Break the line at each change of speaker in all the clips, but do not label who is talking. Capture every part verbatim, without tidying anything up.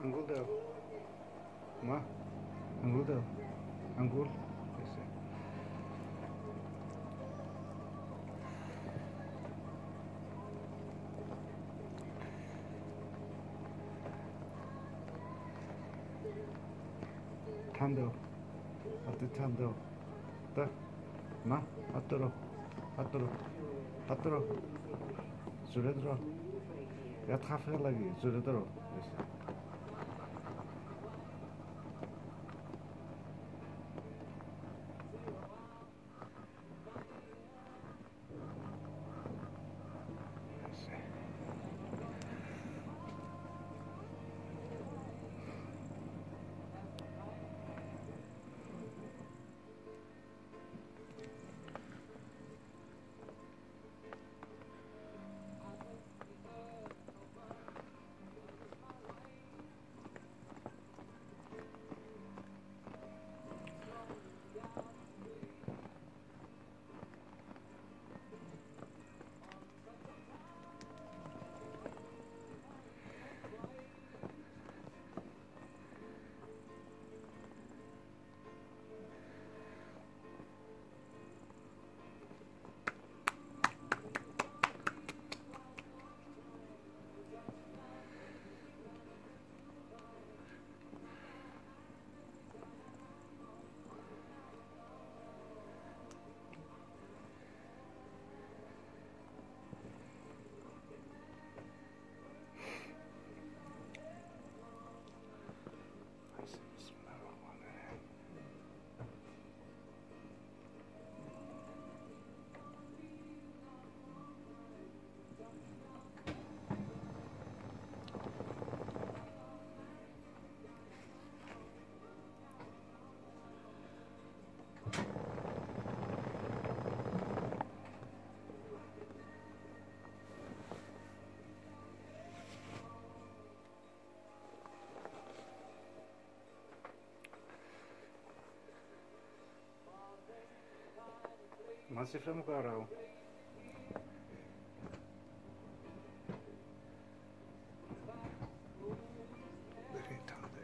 Angul deo. Ma. Angul deo. Angul. Ese. Tan deo. Ati tan deo. Ta. Ma. Atoro. Atoro. Atoro. Zure dro. Ya thafe lagi. Zure dro. Ese. Ese. Masih film kau rau. Dari tadi.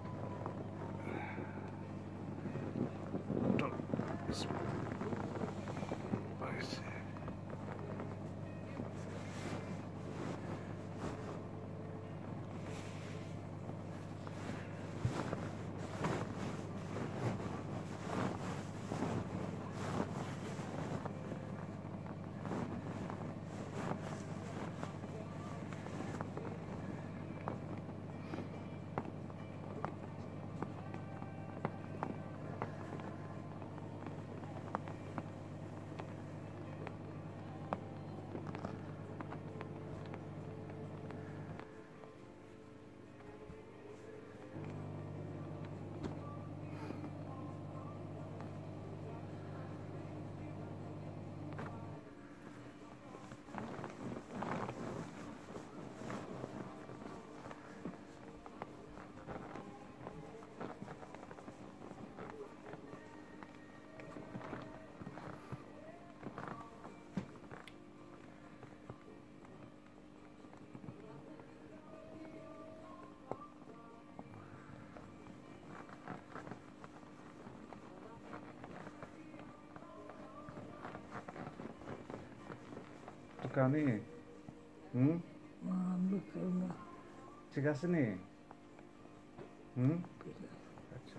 Tuh. Ese. Tukani. Hmm?
Mamma
Cikasini. Hmm? Acha.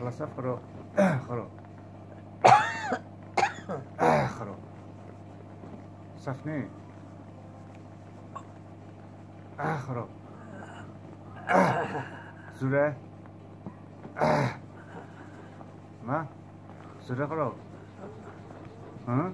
خلاص خرو خرو خرو صفني خرو زوره ما زوره خرو ها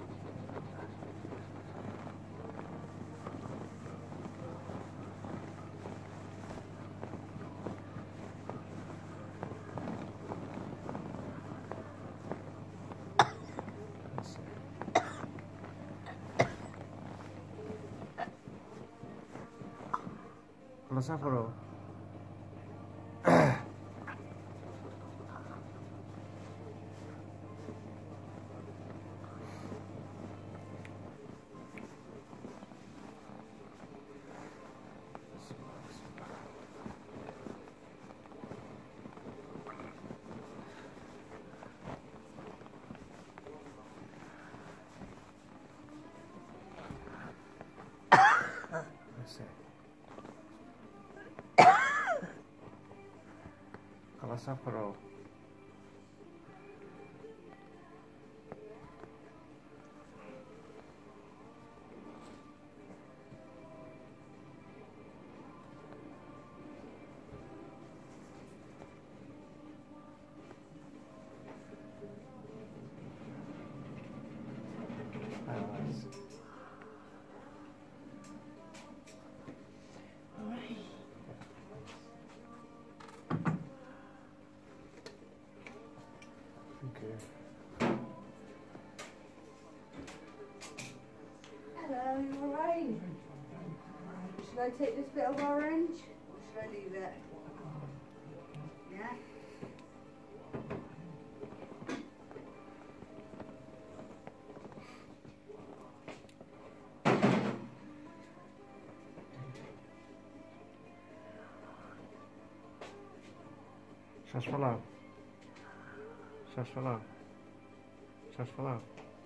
خلاص خرو خلاص خرو
Hello, you alright? Should I take this bit of orange? Or should I leave it? Yeah?
Estás falado? Estás falado? Estás falado?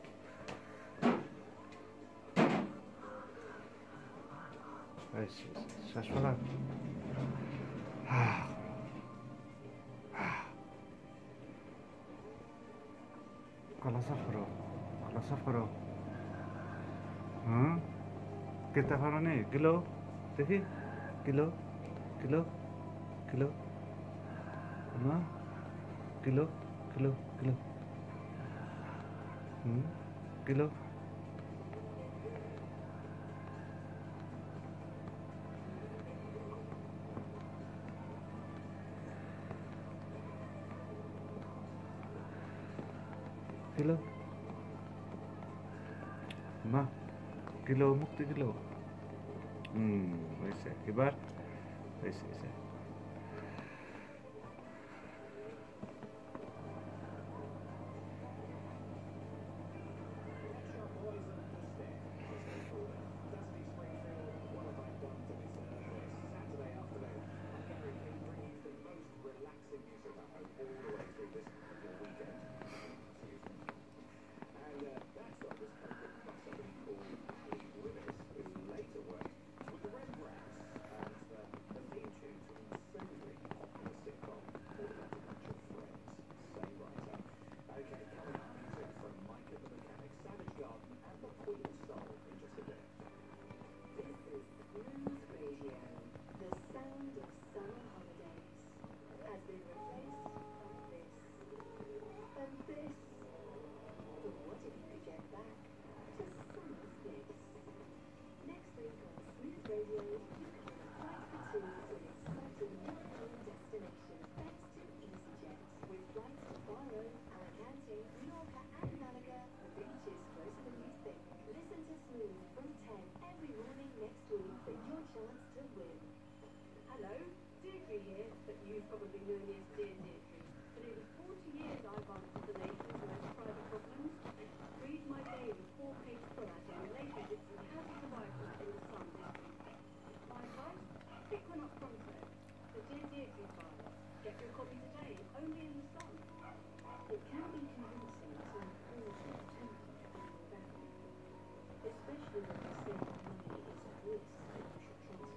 Estás falado? خلاص خرو خلاص خرو ها كنت فراني كيلو تفي كيلو كيلو كيلو ما كيلو كيلو كيلو هم كيلو كيلو ما كيلو مكتي كيلو امم ويسه كبار ويسه ويسه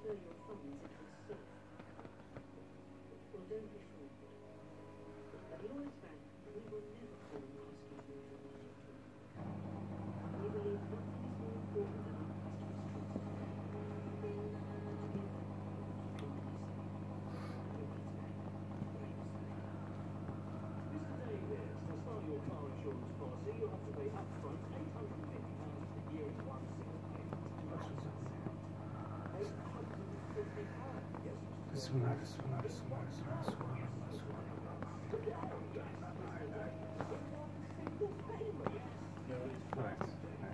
Well, don't be fooled. But
Bismillah, bismillah, bismillah, bismillah, subhanallah, subhanallah. Right.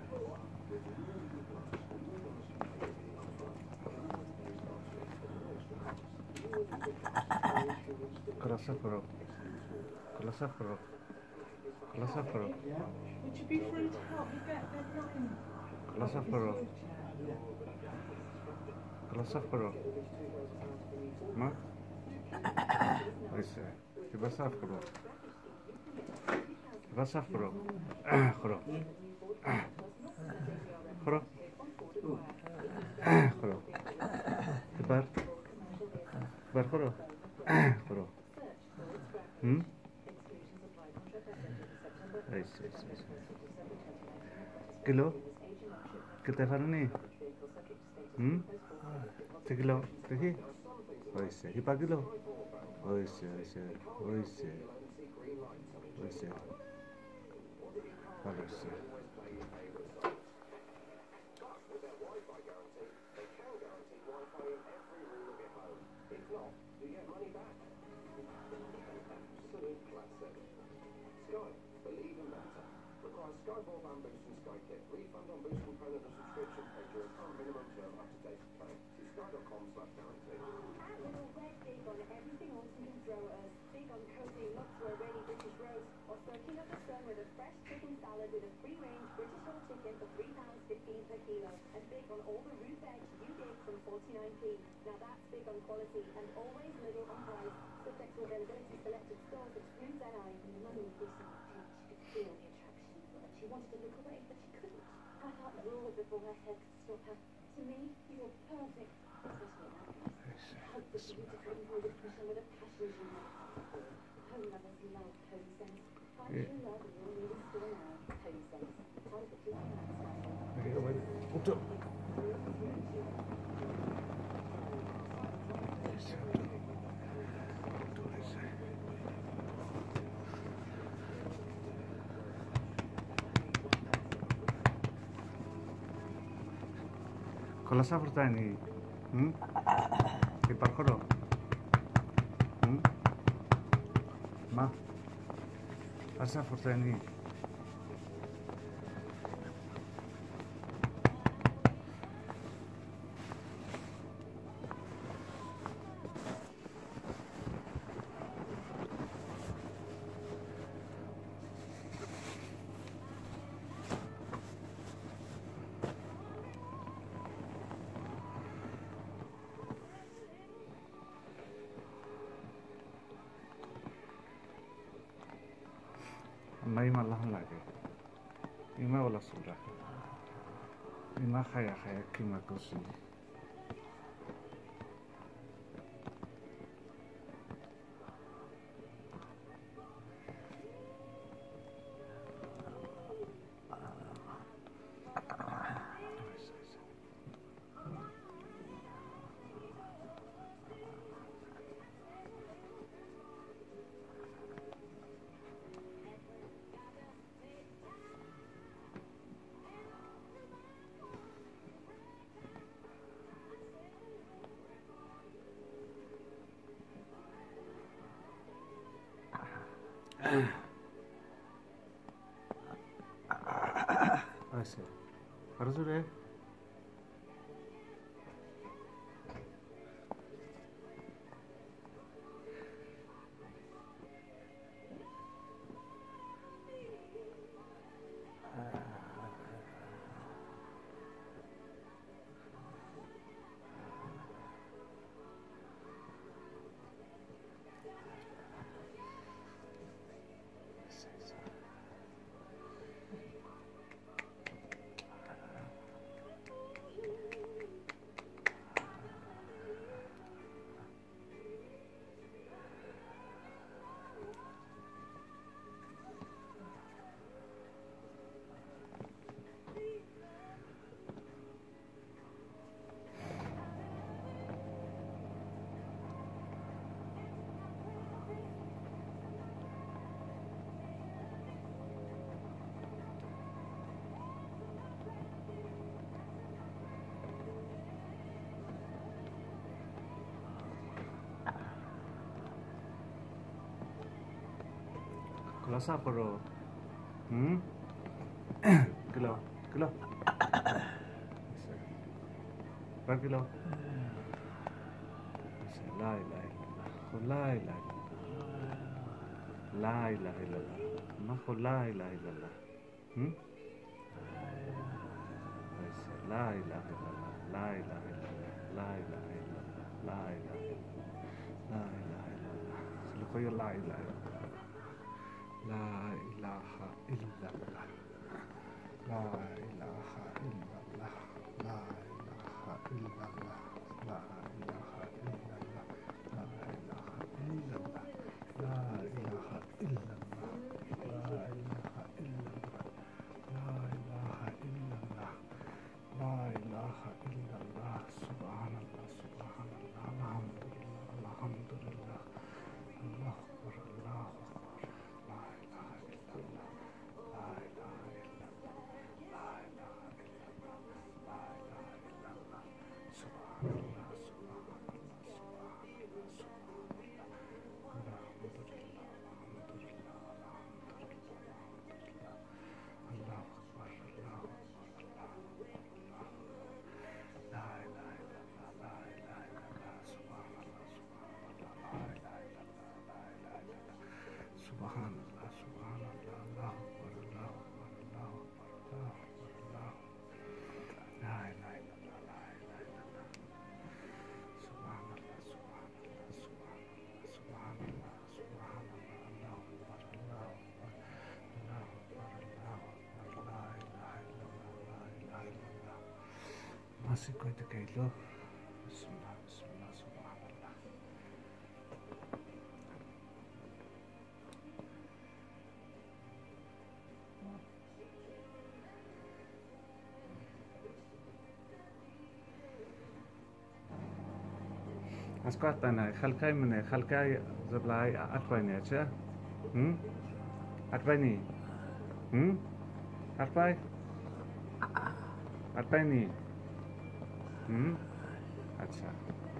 Close up, bro. Close up, bro. Close up, bro.
Would you be free to help me get that line?
Close up, bro. Close up, bro. Ma? Вайся. Ти басав, бро. Басав, бро. Хро. Хро. Хро. Ти бар. Бар хро. Хро. Hm? Вайся, вайся, вайся. Kilo? Kita paano ni? Hmm? Kilo? Sige. Oise. Hipa kilo? Oise, oise, oise. Oise. Oise.
Sky Broadband Boost and Sky Clip. Refund on Boost component and subscription paid during current minimum term up to date plan. See sky dot com slash guarantee.
And we're big on everything Olsen can throw at us. Big on cozy looks for a really British roast. Or soaking up the sun with a fresh chicken salad with a free-range British whole chicken for three pounds fifteen per kilo. And big on all the root veg you get from forty-nine p. Now that's big on quality and always middle on price. Subject to availability selected stores excludes N I. Money is not rich. She could feel the attraction. She wanted to look away, but she couldn't. I thought the rule before her head could stop her. To me, you were perfect. Especially that piece. Hug the beautiful and the pressure with a passion you know. Home lovers love Home Sense. Find true love in your nearest store now. Home Sense. Time for two minutes.
Kolasa Furtani. Hmm? Hipa kro. Hmm? Ma? Asa Furtani. May malahan lagi. Ima wala sura. Ima kaya kaya kima kusi. Así. Ahora sure. खुलासा करो हम्म किलो किलो पर किलो ला इलाहा इल्लल्लाह ला इलाहा इल्लल्लाह ला इलाहा इल्लल्लाह मा ला इलाहा इल्लल्लाह हम्म ला इलाहा इल्लल्लाह ला इलाहा इल्लल्लाह ला इलाहा इल्लल्लाह ला इलाहा इल्लल्लाह ला इलाहा इल्लल्लाह चलो कोई ला इलाहा इल्लल्लाह ला इलाहा इल्लल्लाह ला इलाहा इल्लल्लाह ला इलाहा इल्लल्लाह ला इलाहा इल्लल्लाह ला इलाहा इल्लल्लाह ला इलाहा इल्लल्लाह ला इलाहा इल्लल्लाह ला इलाहा इल्लल्लाह ला इलाहा इल्लल्लाह सुब्हानल्लाह सुब्हानल्लाह अल्हम्दुलिल्लाह अल्हम्दुलिल्लाह अल्लाहु अकबर अल्लाहु अकबर ला इलाहा इल्लल्लाह ला इलाहा इल्लल्लाह ला इलाहा इल्लल्लाह ला इलाहा इल्लल्लाह सुब्हानल्लाह सुब्हानल्लाह सुब्हानल्लाह सुब्हानल्लाह अल्हम्दुलिल्लाह अल्हम्दुलिल्लाह अल्हम्दुलिल्लाह अल्हम्दुलिल्लाह अल्लाहु अकबर अल्लाहु अकबर अल्लाहु अकबर ला इलाहा इल्लल्लाह ला इलाहा इल्लल्लाह सुब्हानल्लाह सुब्हानल्लाह ला इलाहा इल्लल्लाह ला इलाहा इल्लल्लाह सुब्हानल्लाह सुब्हानल्लाह अल्लाहु अकबर अल्लाहु अकबर अल्लाहु अकबर अल्लाहु अकबर अल्लाहु ला इलाहा इल्लल्लाह ला इलाहा इल्लल्लाह सुब्हानल्लाह सुब्हानल्लाह सुब्हानल्लाह सुब्हानल्लाह सुब्हानल्लाह अल्लाहु अकबर अल्लाहु अकबर अल्लाहु अकबर अल्लाहु अकबर ला इलाहा इल्लल्लाह ला इलाहा इल्लल्लाह masih kau itu kayak lo bismillah bismillah subhanallah asqatana khalkay mene khalkay zablay atbayni acha hmm atbayni hmm atbay atbayni हम्म अच्छा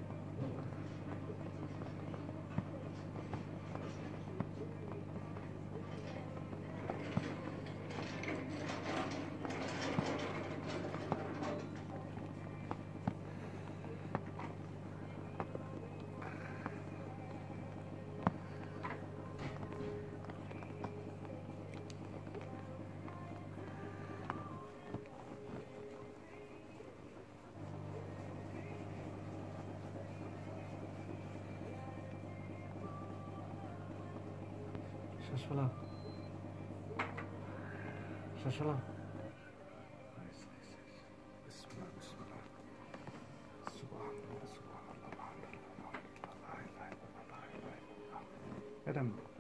Shashwala. Shashwala. Bismillah, bismillah. Subhanallah, subhanallah, alhamdulillah, la ilaha illallah, la ilaha illallah. Adam.